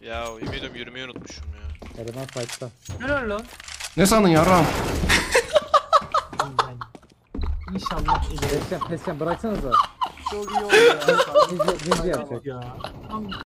Ya yemin ediyorum yürümeyi unutmuşum ya. Eleman fight'ta. Helal lan. Ne sandın yaram? İnşallah ileri. Pesken bıraksanıza. Çok iyi oldu ya. Ninja yapacak. Ya. Tam